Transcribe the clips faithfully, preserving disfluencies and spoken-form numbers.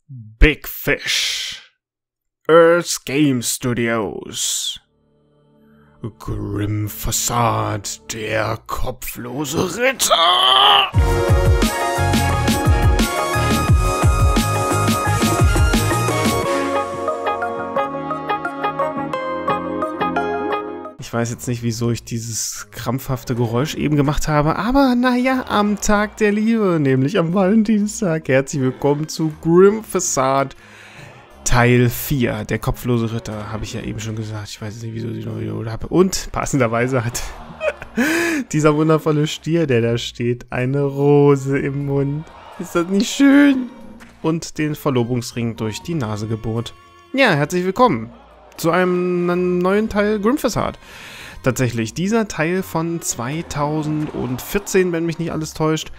Big Fish, Earth Game Studios, Grim Facade, der kopflose Ritter. Ich weiß jetzt nicht, wieso ich dieses krampfhafte Geräusch eben gemacht habe, aber naja, am Tag der Liebe, nämlich am Valentinstag. Herzlich willkommen zu Grim Facade Teil vier, der kopflose Ritter, habe ich ja eben schon gesagt. Ich weiß nicht, wieso ich noch wiederholt habe. Und passenderweise hat dieser wundervolle Stier, der da steht, eine Rose im Mund. Ist das nicht schön? Und den Verlobungsring durch die Nase gebohrt. Ja, herzlich willkommen zu einem neuen Teil Grim Facade. Tatsächlich, dieser Teil von zweitausendvierzehn, wenn mich nicht alles täuscht.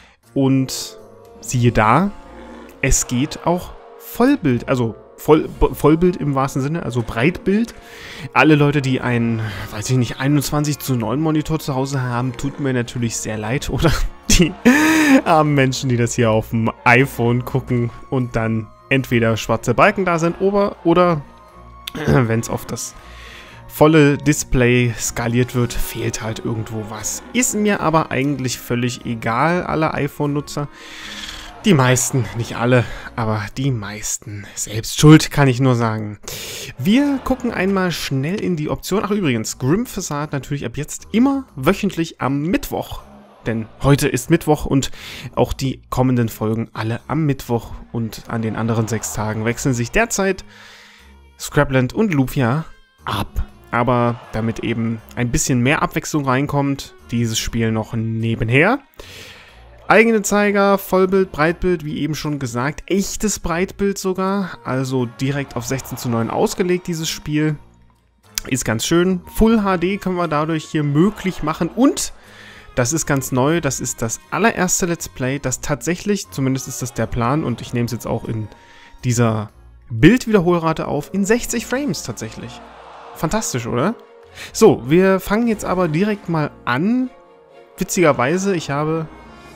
Und siehe da, es geht auch Vollbild, also Voll, Vollbild im wahrsten Sinne, also Breitbild. Alle Leute, die einen, weiß ich nicht, einundzwanzig zu neun Monitor zu Hause haben, tut mir natürlich sehr leid. Oder die armen Menschen, die das hier auf dem iPhone gucken und dann entweder schwarze Balken da sind oder, oder wenn es auf das volle Display skaliert wird, fehlt halt irgendwo was. Ist mir aber eigentlich völlig egal, alle iPhone-Nutzer. Die meisten, nicht alle, aber die meisten. Selbst schuld, kann ich nur sagen. Wir gucken einmal schnell in die Option. Ach übrigens, Grim Facade natürlich ab jetzt immer wöchentlich am Mittwoch. Denn heute ist Mittwoch und auch die kommenden Folgen alle am Mittwoch. Und an den anderen sechs Tagen wechseln sich derzeit Scrapland und Lufia ab. Aber damit eben ein bisschen mehr Abwechslung reinkommt, dieses Spiel noch nebenher. Eigene Zeiger, Vollbild, Breitbild, wie eben schon gesagt, echtes Breitbild sogar, also direkt auf sechzehn zu neun ausgelegt, dieses Spiel. Ist ganz schön. Full H D können wir dadurch hier möglich machen und, das ist ganz neu, das ist das allererste Let's Play, das tatsächlich, zumindest ist das der Plan und ich nehme es jetzt auch in dieser Bildwiederholrate auf, in sechzig Frames tatsächlich. Fantastisch, oder? So, wir fangen jetzt aber direkt mal an. Witzigerweise, ich habe...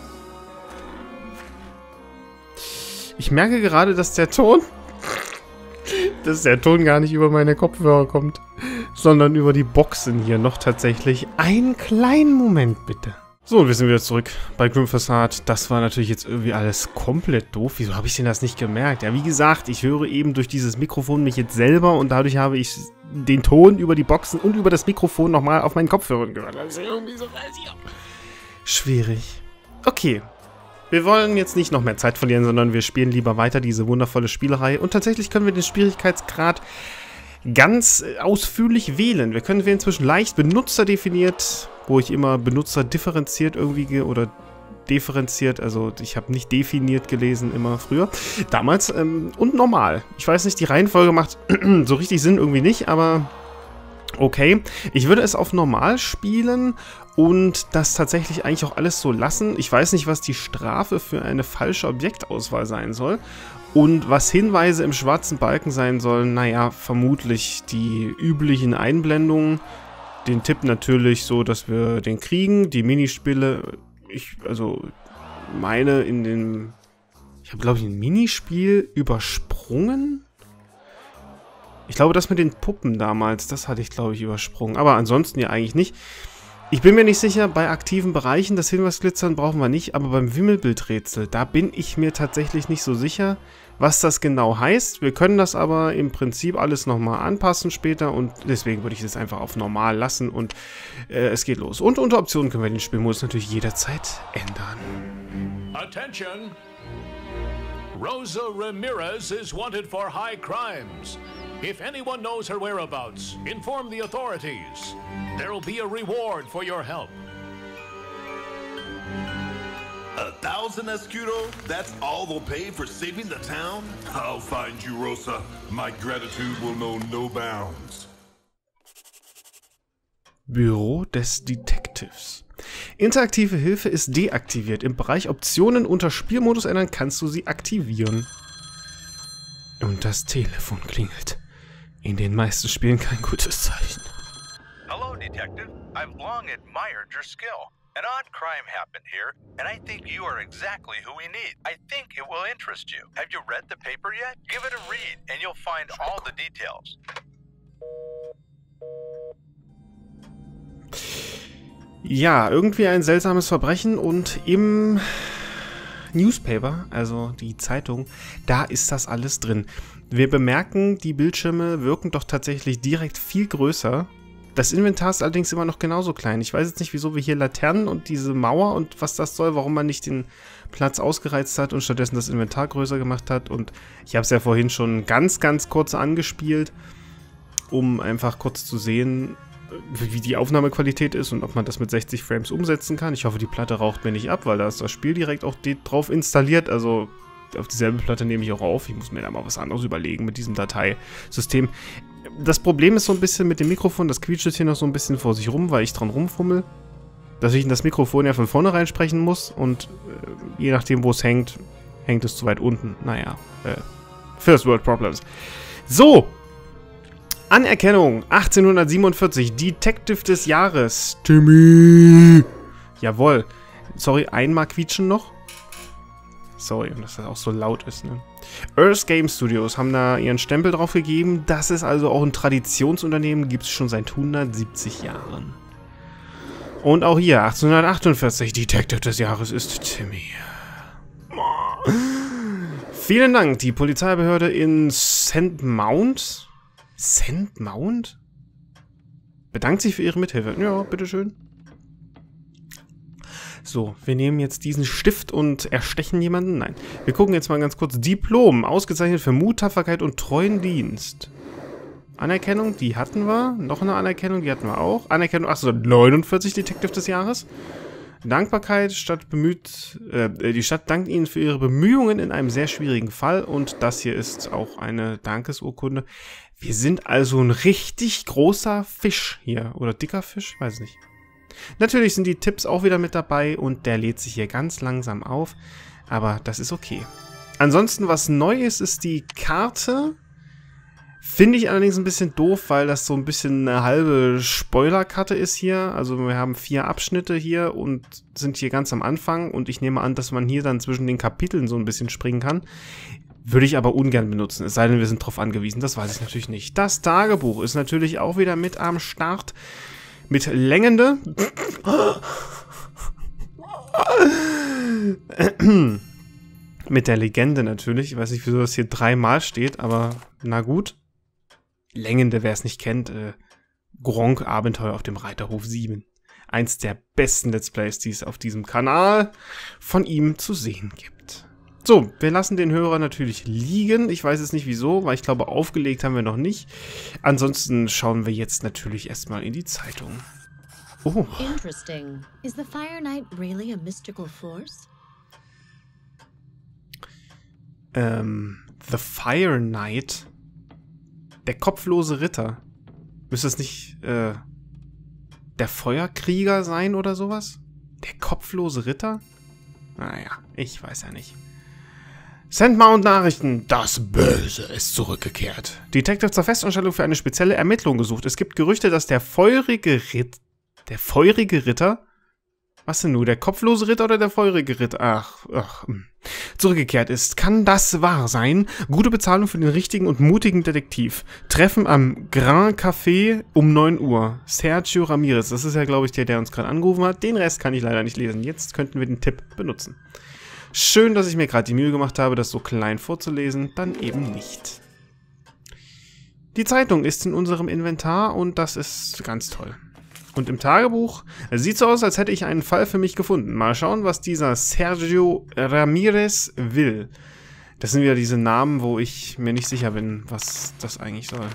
Ich merke gerade, dass der Ton... dass der Ton gar nicht über meine Kopfhörer kommt, sondern über die Boxen hier noch tatsächlich. Einen kleinen Moment, bitte. So, und wir sind wieder zurück bei Grim Facade. Das war natürlich jetzt irgendwie alles komplett doof. Wieso habe ich denn das nicht gemerkt? Ja, wie gesagt, ich höre eben durch dieses Mikrofon mich jetzt selber und dadurch habe ich den Ton über die Boxen und über das Mikrofon nochmal auf meinen Kopfhörern gehört. Das ist irgendwie so schwierig. Okay. Wir wollen jetzt nicht noch mehr Zeit verlieren, sondern wir spielen lieber weiter diese wundervolle Spielerei. Und tatsächlich können wir den Schwierigkeitsgrad ganz ausführlich wählen. Wir können wählen zwischen leicht, benutzerdefiniert, wo ich immer Benutzer differenziert irgendwie oder differenziert, also ich habe nicht definiert gelesen immer früher, damals, ähm, und normal. Ich weiß nicht, die Reihenfolge macht so richtig Sinn irgendwie nicht, aber okay. Ich würde es auf normal spielen und das tatsächlich eigentlich auch alles so lassen. Ich weiß nicht, was die Strafe für eine falsche Objektauswahl sein soll. Und was Hinweise im schwarzen Balken sein sollen, naja, vermutlich die üblichen Einblendungen. Den Tipp natürlich so, dass wir den kriegen. Die Minispiele, ich, also meine in dem, ich habe glaube ich ein Minispiel übersprungen. Ich glaube, das mit den Puppen damals, das hatte ich glaube ich übersprungen. Aber ansonsten ja eigentlich nicht. Ich bin mir nicht sicher, bei aktiven Bereichen, das Hinweisglitzern brauchen wir nicht, aber beim Wimmelbildrätsel, da bin ich mir tatsächlich nicht so sicher, was das genau heißt. Wir können das aber im Prinzip alles nochmal anpassen später und deswegen würde ich das einfach auf normal lassen und äh, es geht los. Und unter Optionen können wir den Spielmodus natürlich jederzeit ändern. Attention! Rosa Ramirez is wanted for high crimes. If anyone knows her whereabouts, inform the authorities. There will be a reward for your help. A thousand escudo? That's all they'll pay for saving the town? I'll find you, Rosa. My gratitude will know no bounds. Büro des Detectives. Interaktive Hilfe ist deaktiviert. Im Bereich Optionen unter Spielmodus ändern kannst du sie aktivieren. Und das Telefon klingelt. In den meisten Spielen kein gutes Zeichen. Hello, Detective. I've long admired your skill. An odd crime happened here, and I think you are exactly who we need. I think it will interest you. Have you read the paper yet? Give it a read, and you'll find all the details. Ja, irgendwie ein seltsames Verbrechen und im Newspaper, also die Zeitung, da ist das alles drin. Wir bemerken, die Bildschirme wirken doch tatsächlich direkt viel größer. Das Inventar ist allerdings immer noch genauso klein. Ich weiß jetzt nicht, wieso wir hier Laternen und diese Mauer und was das soll, warum man nicht den Platz ausgereizt hat und stattdessen das Inventar größer gemacht hat. Und ich habe es ja vorhin schon ganz, ganz kurz angespielt, um einfach kurz zu sehen, wie die Aufnahmequalität ist und ob man das mit sechzig Frames umsetzen kann. Ich hoffe, die Platte raucht mir nicht ab, weil da ist das Spiel direkt auch drauf installiert. Also auf dieselbe Platte nehme ich auch auf. Ich muss mir da mal was anderes überlegen mit diesem Dateisystem. Das Problem ist so ein bisschen mit dem Mikrofon, das quietscht jetzt hier noch so ein bisschen vor sich rum, weil ich dran rumfummel. Dass ich in das Mikrofon ja von vornherein sprechen muss und äh, je nachdem, wo es hängt, hängt es zu weit unten. Naja, äh, First World Problems. So, Anerkennung achtzehnhundertsiebenundvierzig, Detective des Jahres, Timmy. Jawohl. Sorry, einmal quietschen noch. Sorry, dass das auch so laut ist, ne? Earth Game Studios haben da ihren Stempel drauf gegeben. Das ist also auch ein Traditionsunternehmen, gibt es schon seit hundertsiebzig Jahren. Und auch hier, achtzehnhundertachtundvierzig, Detective des Jahres ist Timmy. Vielen Dank, die Polizeibehörde in Sandmount. Sandmount? Bedankt sich für Ihre Mithilfe. Ja, bitteschön. So, wir nehmen jetzt diesen Stift und erstechen jemanden. Nein, wir gucken jetzt mal ganz kurz. Diplom, ausgezeichnet für Mut, Tapferkeit und treuen Dienst. Anerkennung, die hatten wir. Noch eine Anerkennung, die hatten wir auch. Anerkennung achtzehnhundertneunundvierzig, Detective des Jahres. Dankbarkeit, Stadt bemüht, äh, die Stadt dankt Ihnen für Ihre Bemühungen in einem sehr schwierigen Fall. Und das hier ist auch eine Dankesurkunde. Wir sind also ein richtig großer Fisch hier. Oder dicker Fisch, weiß nicht. Natürlich sind die Tipps auch wieder mit dabei und der lädt sich hier ganz langsam auf, aber das ist okay. Ansonsten, was neu ist, ist die Karte. Finde ich allerdings ein bisschen doof, weil das so ein bisschen eine halbe Spoilerkarte ist hier. Also wir haben vier Abschnitte hier und sind hier ganz am Anfang und ich nehme an, dass man hier dann zwischen den Kapiteln so ein bisschen springen kann. Würde ich aber ungern benutzen, es sei denn, wir sind darauf angewiesen, das weiß ich natürlich nicht. Das Tagebuch ist natürlich auch wieder mit am Start. Mit Längende. Mit der Legende natürlich. Ich weiß nicht, wieso das hier dreimal steht, aber na gut. Längende, wer es nicht kennt, äh, Gronk Abenteuer auf dem Reiterhof sieben. Eins der besten Let's Plays, die es auf diesem Kanal von ihm zu sehen gibt. So, wir lassen den Hörer natürlich liegen. Ich weiß jetzt nicht wieso, weil ich glaube, aufgelegt haben wir noch nicht. Ansonsten schauen wir jetzt natürlich erstmal in die Zeitung. Oh. Interesting. Is the Fire Knight really a mystical force? Ähm, The Fire Knight? Der kopflose Ritter. Müsste es nicht, äh, der Feuerkrieger sein oder sowas? Der kopflose Ritter? Naja, ich weiß ja nicht. Sandmount Nachrichten. Das Böse ist zurückgekehrt. Detective zur Festanstellung für eine spezielle Ermittlung gesucht. Es gibt Gerüchte, dass der feurige Ritter... Der feurige Ritter? Was denn nun? Der kopflose Ritter oder der feurige Ritter? Ach, ach. Zurückgekehrt ist. Kann das wahr sein? Gute Bezahlung für den richtigen und mutigen Detektiv. Treffen am Grand Café um neun Uhr. Sergio Ramirez. Das ist ja, glaube ich, der, der uns gerade angerufen hat. Den Rest kann ich leider nicht lesen. Jetzt könnten wir den Tipp benutzen. Schön, dass ich mir gerade die Mühe gemacht habe, das so klein vorzulesen, dann eben nicht. Die Zeitung ist in unserem Inventar und das ist ganz toll. Und im Tagebuch sieht so aus, als hätte ich einen Fall für mich gefunden. Mal schauen, was dieser Sergio Ramirez will. Das sind wieder diese Namen, wo ich mir nicht sicher bin, was das eigentlich soll.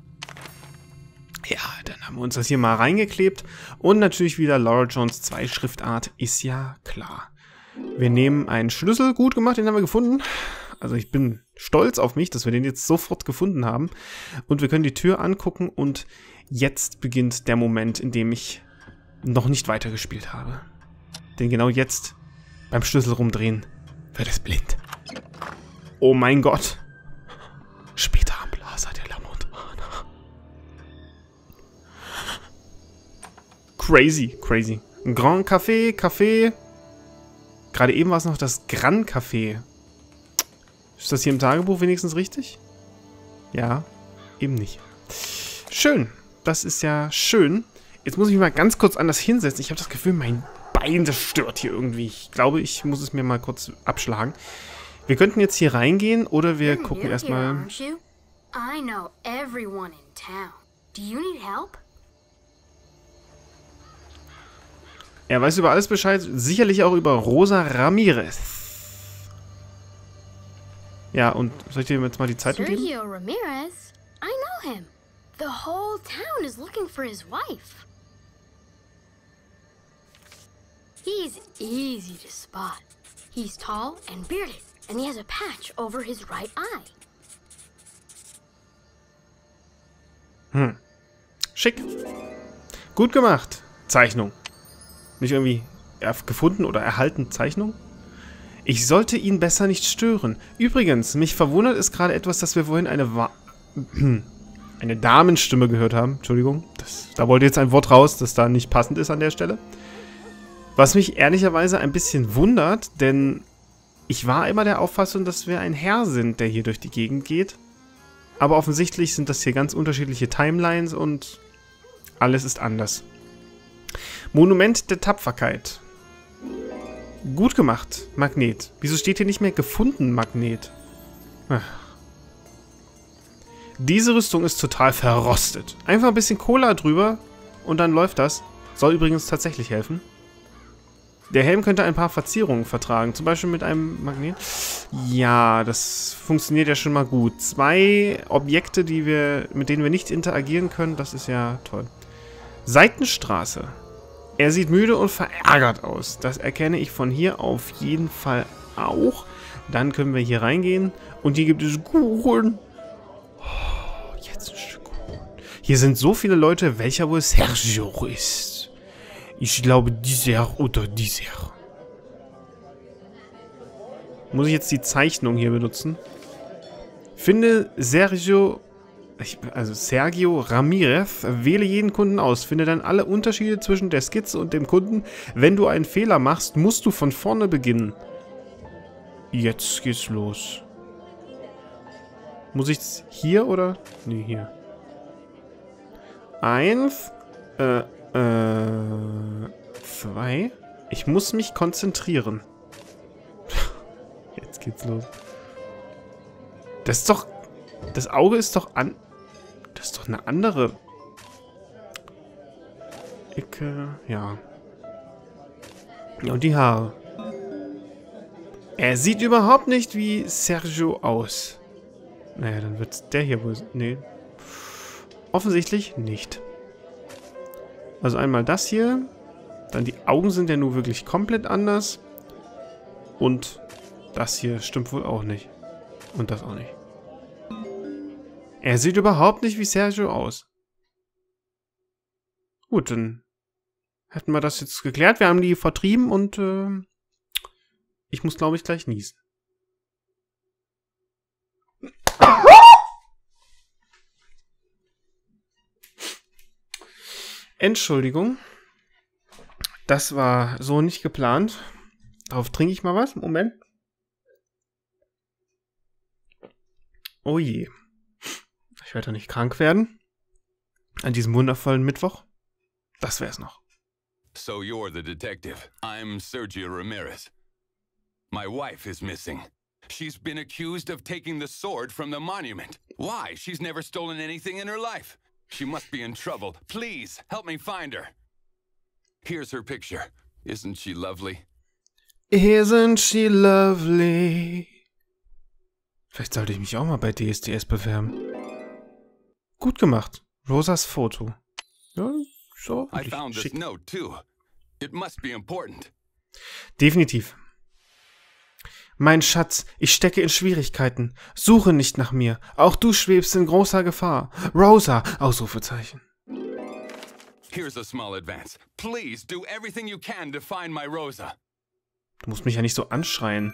Ja, dann haben wir uns das hier mal reingeklebt. Und natürlich wieder Laura Jones zwei Schriftart, ist ja klar. Wir nehmen einen Schlüssel, gut gemacht, den haben wir gefunden. Also ich bin stolz auf mich, dass wir den jetzt sofort gefunden haben. Und wir können die Tür angucken und jetzt beginnt der Moment, in dem ich noch nicht weitergespielt habe. Denn genau jetzt, beim Schlüssel rumdrehen, wird es blind. Oh mein Gott. Später am Plaza de la Montana. crazy, crazy. Ein Grand Café, Café. Gerade eben war es noch das Grand Café. Ist das hier im Tagebuch wenigstens richtig? Ja, eben nicht. Schön. Das ist ja schön. Jetzt muss ich mich mal ganz kurz anders hinsetzen. Ich habe das Gefühl, mein Bein, das stört hier irgendwie. Ich glaube, ich muss es mir mal kurz abschlagen. Wir könnten jetzt hier reingehen oder wir gucken erstmal... I know everyone in town. Do you need help? Er weiß über alles Bescheid, sicherlich auch über Rosa Ramirez. Ja, und soll ich dir jetzt mal die Zeitung geben? Sergio Ramirez? I know him. The whole town is looking for his wife. He's easy to spot. He's tall and bearded, and he has a patch over his right eye. Hm. Schick. Gut gemacht. Zeichnung. Nicht irgendwie gefunden oder erhalten Zeichnung? Ich sollte ihn besser nicht stören. Übrigens, mich verwundert es gerade etwas, dass wir vorhin eine Wa eine Damenstimme gehört haben. Entschuldigung. Das, da wollte jetzt ein Wort raus, das da nicht passend ist an der Stelle. Was mich ehrlicherweise ein bisschen wundert, denn ich war immer der Auffassung, dass wir ein Herr sind, der hier durch die Gegend geht. Aber offensichtlich sind das hier ganz unterschiedliche Timelines und alles ist anders. Monument der Tapferkeit. Gut gemacht, Magnet. Wieso steht hier nicht mehr gefunden, Magnet? Ach. Diese Rüstung ist total verrostet. Einfach ein bisschen Cola drüber und dann läuft das. Soll übrigens tatsächlich helfen. Der Helm könnte ein paar Verzierungen vertragen, zum Beispiel mit einem Magnet. Ja, das funktioniert ja schon mal gut. Zwei Objekte, die wir, mit denen wir nicht interagieren können, das ist ja toll. Seitenstraße. Er sieht müde und verärgert aus. Das erkenne ich von hier auf jeden Fall auch. Dann können wir hier reingehen und hier gibt es Kuchen. Oh, jetzt ein Stück Kuchen. Hier sind so viele Leute, welcher wohl Sergio ist. Ich glaube, dieser oder dieser. Muss ich jetzt die Zeichnung hier benutzen? Finde Sergio, also Sergio Ramirez, wähle jeden Kunden aus. Finde dann alle Unterschiede zwischen der Skizze und dem Kunden. Wenn du einen Fehler machst, musst du von vorne beginnen. Jetzt geht's los. Muss ich's hier oder? Nee, hier. Eins. Äh, Äh, zwei. Ich muss mich konzentrieren. Jetzt geht's los. Das ist doch... Das Auge ist doch an... Das ist doch eine andere... Ecke... Ja. Ja, und die Haare. Er sieht überhaupt nicht wie Sergio aus. Naja, dann wird's der hier wohl... Nee. Offensichtlich nicht. Also einmal das hier. Dann die Augen sind ja nur wirklich komplett anders. Und das hier stimmt wohl auch nicht. Und das auch nicht. Er sieht überhaupt nicht wie Sergio aus. Gut, dann hätten wir das jetzt geklärt. Wir haben die vertrieben und äh, ich muss, glaube ich, gleich niesen. Entschuldigung. Das war so nicht geplant. Darauf trinke ich mal was. Moment. Oh je. Ich werde doch nicht krank werden. An diesem wundervollen Mittwoch. Das wär's noch. So you're the detective. I'm Sergio Ramirez. My wife is missing. She's been accused of taking the sword from the monument. Why? She's never stolen anything in her life. She must be in trouble. Please, help me find her. Here's her picture. Isn't she lovely? Isn't she lovely? Vielleicht sollte ich mich auch mal bei D S D S bewerben. Gut gemacht. Rosas Foto. Ja, so. I found this note too. It must be important. Definitiv. Mein Schatz, ich stecke in Schwierigkeiten. Suche nicht nach mir. Auch du schwebst in großer Gefahr. Rosa! Ausrufezeichen. Here's a small advance. Please do everything you can to find my Rosa. Du musst mich ja nicht so anschreien.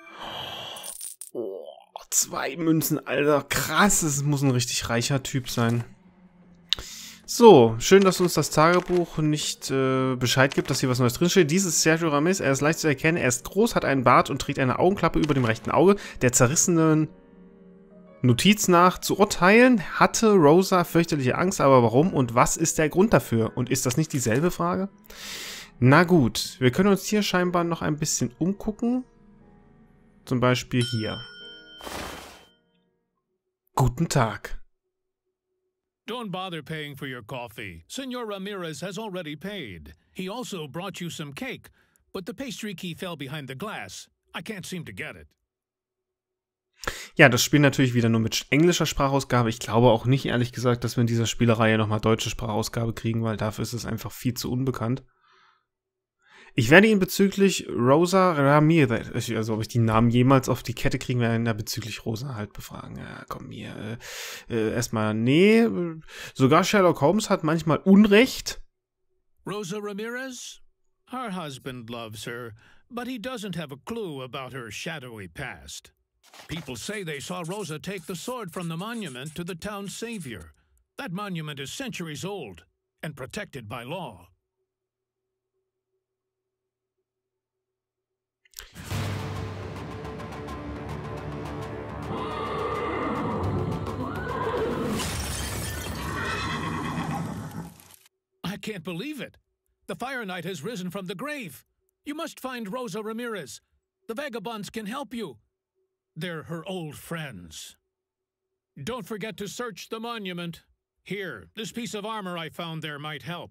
Oh, zwei Münzen, Alter. Krass, es muss ein richtig reicher Typ sein. So, schön, dass uns das Tagebuch nicht äh, Bescheid gibt, dass hier was Neues drinsteht. Dies ist Sergio Ramirez, er ist leicht zu erkennen, er ist groß, hat einen Bart und trägt eine Augenklappe über dem rechten Auge. Der zerrissenen Notiz nach zu urteilen, hatte Rosa fürchterliche Angst, aber warum und was ist der Grund dafür? Und ist das nicht dieselbe Frage? Na gut, wir können uns hier scheinbar noch ein bisschen umgucken. Zum Beispiel hier. Guten Tag. Don't bother paying for your coffee. Senor Ramirez has already paid. He also brought you some cake, but the pastry key fell behind the glass. I can't seem to get it. Ja, das Spiel natürlich wieder nur mit englischer Sprachausgabe. Ich glaube auch nicht, ehrlich gesagt, dass wir in dieser Spielereihe nochmal deutsche Sprachausgabe kriegen, weil dafür ist es einfach viel zu unbekannt. Ich werde ihn bezüglich Rosa Ramirez, also ob ich die Namen jemals auf die Kette kriegen werde, bezüglich Rosa halt befragen. Ja, komm hier. Äh, äh, erstmal, nee. Sogar Sherlock Holmes hat manchmal Unrecht. Rosa Ramirez? Her husband loves her, but he doesn't have a clue about her shadowy past. People say they saw Rosa take the sword from the monument to the town's savior. That monument is centuries old and protected by law. I can't believe it. The Fire Knight has risen from the grave. You must find Rosa Ramirez. The vagabonds can help you. They're her old friends. Don't forget to search the monument. Here, this piece of armor I found there might help.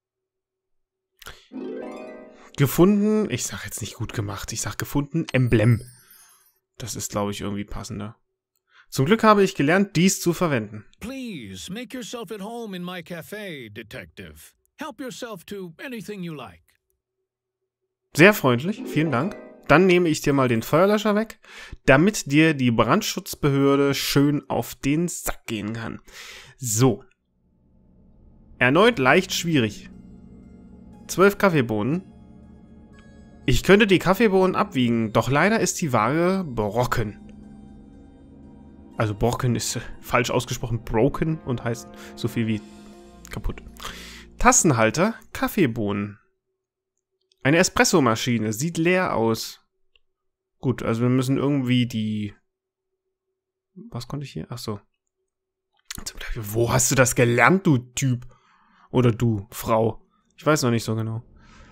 Gefunden, ich sag jetzt nicht gut gemacht, ich sag gefunden, Emblem. Das ist, glaube ich, irgendwie passender. Zum Glück habe ich gelernt, dies zu verwenden. Please, make yourself at home in my cafe, Detective. Help yourself to anything you like. Sehr freundlich, vielen Dank. Dann nehme ich dir mal den Feuerlöscher weg, damit dir die Brandschutzbehörde schön auf den Sack gehen kann. So. Erneut leicht schwierig. Zwölf Kaffeebohnen. Ich könnte die Kaffeebohnen abwiegen, doch leider ist die Waage brocken. Also brocken ist äh, falsch ausgesprochen, broken und heißt so viel wie kaputt. Tassenhalter, Kaffeebohnen. Eine Espressomaschine, sieht leer aus. Gut, also wir müssen irgendwie die... Was konnte ich hier? Achso. Wo hast du das gelernt, du Typ? Oder du, Frau? Ich weiß noch nicht so genau.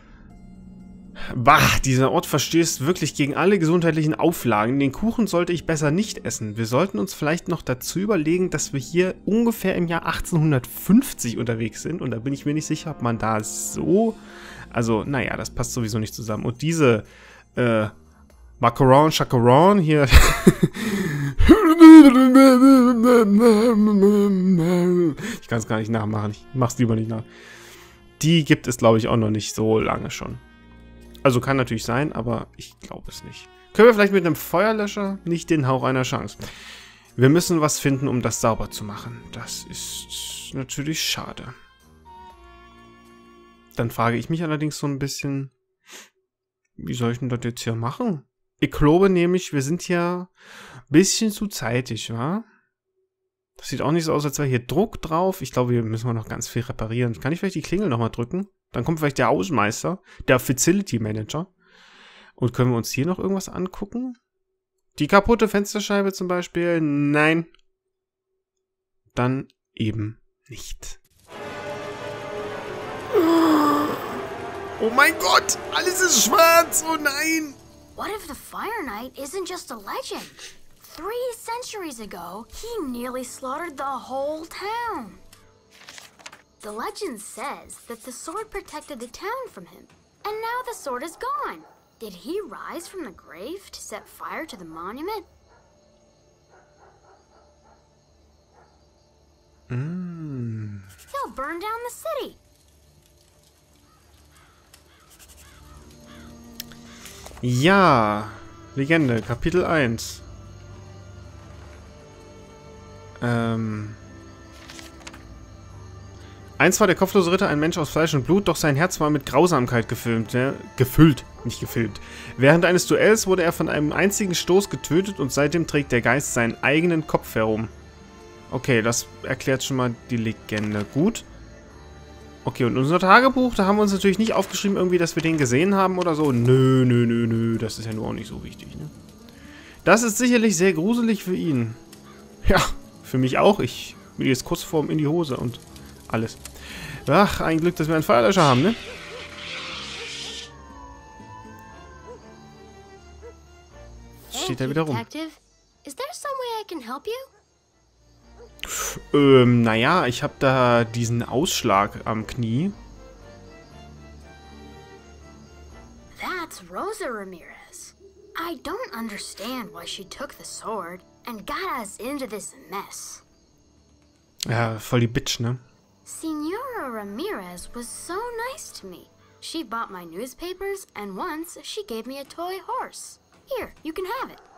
Bah, dieser Ort verstößt wirklich gegen alle gesundheitlichen Auflagen. Den Kuchen sollte ich besser nicht essen. Wir sollten uns vielleicht noch dazu überlegen, dass wir hier ungefähr im Jahr achtzehnhundertfünfzig unterwegs sind. Und da bin ich mir nicht sicher, ob man da so... Also, naja, das passt sowieso nicht zusammen. Und diese, äh, Macaron, Chacaron hier... Ich kann es gar nicht nachmachen. Ich mach's lieber nicht nach. Die gibt es, glaube ich, auch noch nicht so lange schon. Also kann natürlich sein, aber ich glaube es nicht. Können wir vielleicht mit einem Feuerlöscher nicht den Hauch einer Chance. Wir müssen was finden, um das sauber zu machen. Das ist natürlich schade. Dann frage ich mich allerdings so ein bisschen, wie soll ich denn das jetzt hier machen? Ich glaube nämlich, wir sind ja ein bisschen zu zeitig, wa? Das sieht auch nicht so aus, als wäre hier Druck drauf. Ich glaube, hier müssen wir noch ganz viel reparieren. Kann ich vielleicht die Klingel nochmal drücken? Dann kommt vielleicht der Hausmeister, der Facility Manager. Und können wir uns hier noch irgendwas angucken? Die kaputte Fensterscheibe zum Beispiel? Nein. Dann eben nicht. Oh mein Gott! Alles ist schwarz! Oh nein! What if the Fire Knight isn't just a legend? Three centuries ago, he nearly slaughtered the whole town. The legend says that the sword protected the town from him, and now the sword is gone. Did he rise from the grave to set fire to the monument? Mm. He'll burn down the city. Ja, Legende, Kapitel eins. Ähm... Einst war der kopflose Ritter ein Mensch aus Fleisch und Blut, doch sein Herz war mit Grausamkeit gefilmt, ja, gefüllt, nicht gefilmt. Während eines Duells wurde er von einem einzigen Stoß getötet und seitdem trägt der Geist seinen eigenen Kopf herum. Okay, das erklärt schon mal die Legende. Gut. Okay, und unser Tagebuch, da haben wir uns natürlich nicht aufgeschrieben, irgendwie, dass wir den gesehen haben oder so. Nö, nö, nö, nö, das ist ja nur auch nicht so wichtig, ne? Das ist sicherlich sehr gruselig für ihn. Ja, für mich auch. Ich bin jetzt kurz vorm in die Hose und alles. Ach, ein Glück, dass wir einen Feuerlöscher haben, ne? Steht da wieder rum. Detective. Is there some way I can help you? Ähm, naja, ich habe da diesen Ausschlag am Knie. That's Rosa Ramirez. I don't understand why she took the sword and got us into this mess. Ja, voll die Bitch, ne? Senora Ramirez was so nice to me. She bought my newspapers and once she gave me a toy horse. Here, you can have it.